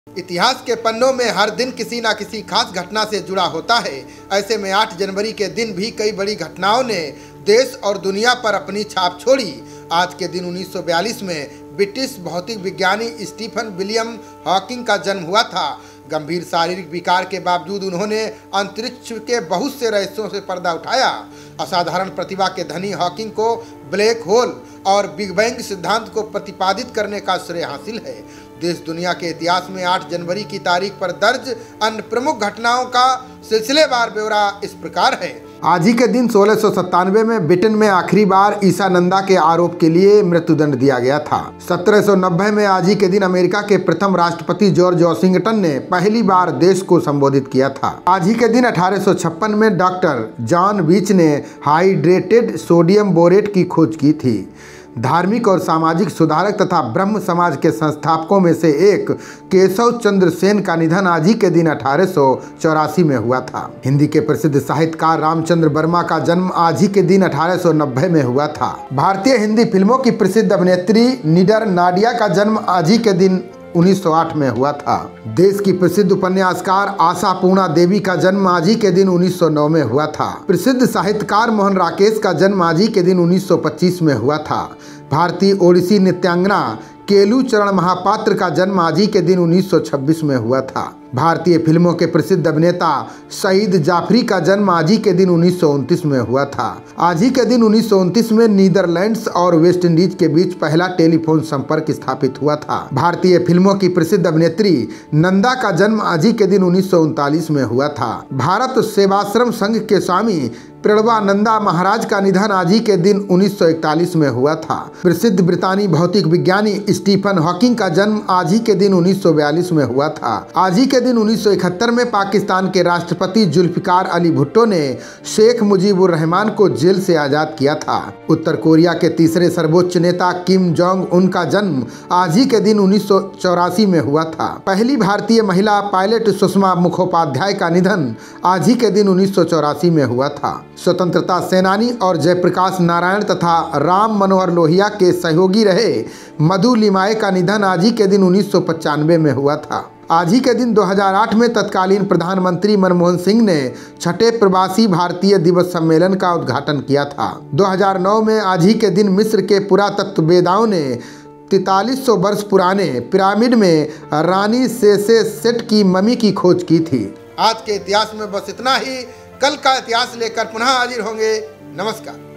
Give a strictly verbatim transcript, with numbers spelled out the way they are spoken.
इतिहास के पन्नों में हर दिन किसी न किसी खास घटना से जुड़ा होता है। ऐसे में आठ जनवरी के दिन भी कई बड़ी घटनाओं ने देश और दुनिया पर अपनी छाप छोड़ी। आज के दिन उन्नीस सौ बयालीस में ब्रिटिश भौतिक विज्ञानी स्टीफन विलियम हॉकिंग का जन्म हुआ था। गंभीर शारीरिक विकार के बावजूद उन्होंने अंतरिक्ष के बहुत से रहस्यों से पर्दा उठाया। असाधारण प्रतिभा के धनी हॉकिंग को ब्लैक होल और बिग बैंग सिद्धांत को प्रतिपादित करने का श्रेय हासिल है। देश दुनिया के इतिहास में आठ जनवरी की तारीख पर दर्ज अन्य प्रमुख घटनाओं का सिलसिलेवार ब्यौरा इस प्रकार है। आज ही के दिन सोलह सौ सत्तानवे में ब्रिटेन में आखिरी बार ईसानंदा के आरोप के लिए मृत्युदंड दिया गया था। सत्रह सौ नब्बे में आज ही के दिन अमेरिका के प्रथम राष्ट्रपति जॉर्ज वॉशिंगटन ने पहली बार देश को संबोधित किया था। आज ही के दिन अठारह सौ छप्पन में डॉक्टर जॉन बीच ने हाइड्रेटेड सोडियम बोरेट की खोज की थी। धार्मिक और सामाजिक सुधारक तथा ब्रह्म समाज के संस्थापकों में से एक केशव चंद्र सेन का निधन आज ही के दिन अठारह सौ चौरासी में हुआ था। हिंदी के प्रसिद्ध साहित्यकार रामचंद्र वर्मा का जन्म आज ही के दिन अठारह सौ नब्बे में हुआ था। भारतीय हिंदी फिल्मों की प्रसिद्ध अभिनेत्री निडर नाडिया का जन्म आज ही के दिन उन्नीस सौ आठ में हुआ था। देश की प्रसिद्ध उपन्यासकार आशा पूर्णा देवी का जन्म आज ही के दिन उन्नीस सौ नौ में हुआ था। प्रसिद्ध साहित्यकार मोहन राकेश का जन्म आज ही के दिन उन्नीस सौ पच्चीस में हुआ था। भारतीय ओडिसी नृत्यांगना केलू चरण महापात्र का जन्म आज ही के दिन उन्नीस सौ छब्बीस में हुआ था। भारतीय फिल्मों के प्रसिद्ध अभिनेता सईद जाफरी का जन्म आज ही के दिन उन्नीस सौ उनतीस में हुआ था। आज ही के दिन उन्नीस सौ उनतीस में नीदरलैंड्स और वेस्ट इंडीज के बीच पहला टेलीफोन संपर्क स्थापित हुआ था। भारतीय फिल्मों की प्रसिद्ध अभिनेत्री नंदा का जन्म आज ही के दिन उन्नीस सौ उनतालीस में हुआ था। भारत सेवाश्रम संघ के स्वामी प्रणवानंदा महाराज का निधन आज ही के दिन उन्नीस सौ इकतालीस में हुआ था। प्रसिद्ध ब्रितानी भौतिक विज्ञानी स्टीफन हॉकिंग का जन्म आज ही के दिन उन्नीस सौ बयालीस में हुआ था। आज ही के दिन उन्नीस सौ इकहत्तर में पाकिस्तान के राष्ट्रपति जुल्फिकार अली भुट्टो ने शेख मुजीबुर रहमान को जेल से आजाद किया था। उत्तर कोरिया के तीसरे सर्वोच्च नेता किम जोंग उन का जन्म आज ही के दिन उन्नीस सौ चौरासी में हुआ था। पहली भारतीय महिला पायलट सुषमा मुखोपाध्याय का निधन आज ही के दिन उन्नीस सौ चौरासी में हुआ था। स्वतंत्रता सेनानी और जयप्रकाश नारायण तथा राम मनोहर लोहिया के सहयोगी रहे मधु लिमाये का निधन आज ही के दिन उन्नीस सौ पचानवे में हुआ था। आज ही के दिन दो हज़ार आठ में तत्कालीन प्रधानमंत्री मनमोहन सिंह ने छठे प्रवासी भारतीय दिवस सम्मेलन का उद्घाटन किया था। दो हज़ार नौ में आज ही के दिन मिस्र के पुरातत्ववेदाओं ने तैंतालीस सौ वर्ष पुराने पिरामिड में रानी सेसेट की ममी की खोज की थी। आज के इतिहास में बस इतना ही। कल का इतिहास लेकर पुनः हाजिर होंगे। नमस्कार।